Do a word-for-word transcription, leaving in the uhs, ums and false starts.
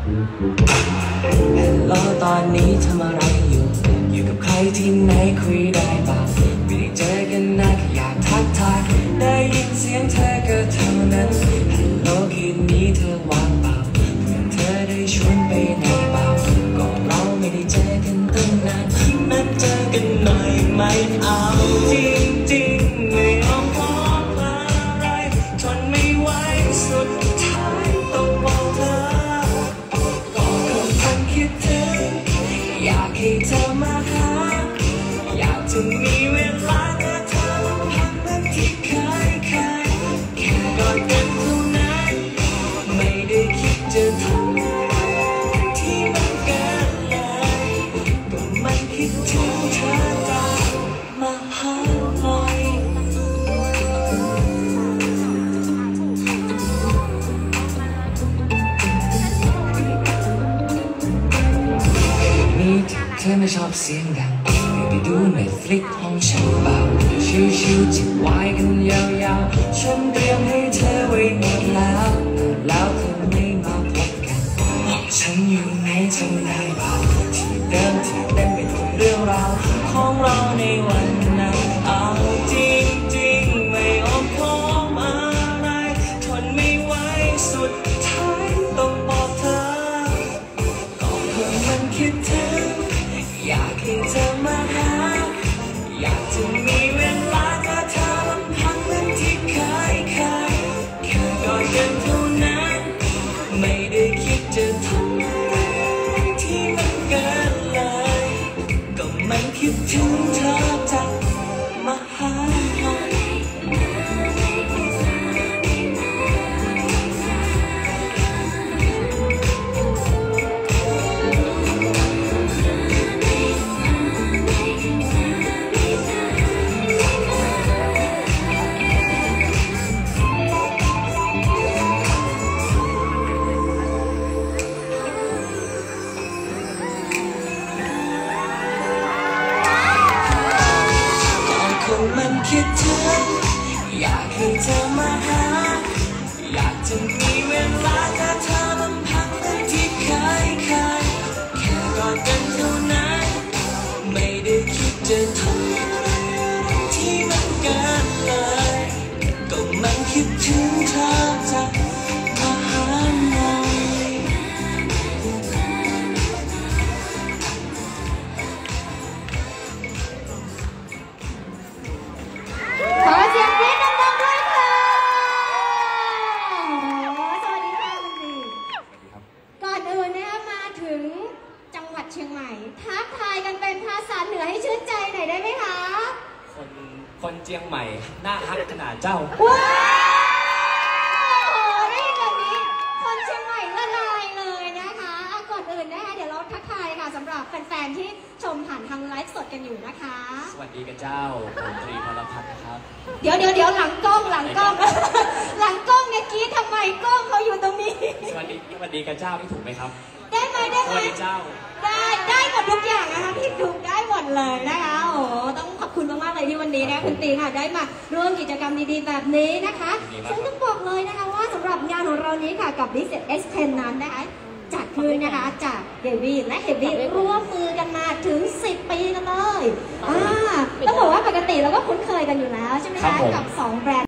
ฮัลโหลตอนนี้ทำอะไรอยู่อยู่กับใครที่ไหนคุยได้บ้างไม่ได้เจอกันนานแค่อยากทักทายได้ยินเสียงเธอก็เท่านั้นฮัลโหลคืนนี้เธอว่างเปล่าเพื่อนเธอได้ชวนไปไหนเปล่าก็เราไม่ได้เจอกันตั้งนานนัดเจอกันหน่อยไหมเอาจริงจริงไม่อ้อมค้อมอะไรทนไม่ไหวสุดท้ายต้องบอกเธอก็คงทนคิดถึงอยากให้เธอมาหาอยากจะมีเวลากับเธอพักเหมือนที่เคยเคยแค่กอดกันเท่านั้นไม่ได้คิดจะทำอะไรที่มันเกินเลยก็มันคิดถึงเธอจากมาหาหน่อยนี่เธอไม่ชอบเสียงดังไปดูเน็ตฟลิกห้องฉันเบาชิวๆจิบไวน์กันยาวๆฉันเตรียมให้เธอไว้หมดแล้วแล้วเธอไม่มาพบกันฉันอยู่ในทำได้เปล่าที่เดิมที่เต็มไปด้วยเรื่องราวของเราในวันนั้นเอาจริงๆไม่อ้อมค้อมอะไรทนไม่ไหวสุดท้ายต้องบอกเธอก็เพิ่งมันคิดถึงอยากให้เธอมาหาอยากจะมีเวลากับเธอลำพังเหมือนที่เคยเคยแค่กอดกันเท่านั้นไม่ได้คิดจะทำอะไรที่มันเกินเลยก็มันคิดถึงเธอจากมาหาหน่อยมันคิดถึงอยากให้เธอมาหาอยากจะมีเวลากับเธอลำพังเหมือนที่เคยเคยแค่กอดกันเท่านั้นไม่ได้คิดจะทำอะไรที่มันเกินเลยก็มันคิดถึงเธอจากมาหาหน่อยขอเสียงกรี๊ดดังๆด้วยค่ะสวัสดีค่ะคุณดีก่อนอื่นนะคะมาถึงจังหวัดเชียงใหม่ทักทายกันเป็นภาษาเหนือให้ชื่นใจหน่อยได้ไหมคะคนคนเชียงใหม่หน้าฮักขนาดเจ้าว้าวได้แบบนี้คนเชียงใหม่ละลายเลยนะคะก่อนอื่นนะคะเดี๋ยวเราทักทายค่ะสำหรับแฟนๆที่ชมผ่านทางไลฟ์สดกันอยู่นะคะสวัสดีกันเจ้าผมตรีพลพัฒน์นะครับเดี๋ยวเดี๋ยวเดี๋ยวหลังกล้องหลังกล้องหลังกล้องเนี่ยกี้ทำไมกล้องเขาอยู่ตรงนี้สวัสดีสวัสดีกันเจ้าที่ถูกไหมครับได้ไหมได้ไหมสวัสดีเจ้าได้ได้หมดทุกอย่างนะคะที่ถูกได้หมดเลยนะคะโอ้ต้องขอบคุณมากๆเลยที่วันนี้นะคุณตีค่ะได้มาร่วมกิจกรรมดีๆแบบนี้นะคะซึ่งต้องบอกเลยนะคะว่าสำหรับงานของเรานี้ค่ะกับ Visit เอ็กซ์ เท็น นั้นนะคะจัดขึ้นนะคะจากเฮฟวี่และเฮฟวี่ร่วมมือกันมาถึงสิบปีกันเลยอ่าต้องบอกว่าปกติเราก็คุ้นเคยกันอยู่แล้วใช่ไหมคะกับสองแบรนด์